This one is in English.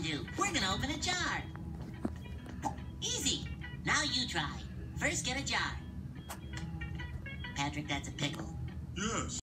do? We're gonna open a jar. Easy. Now you try. First, get a jar. Patrick, that's a pickle. Yes.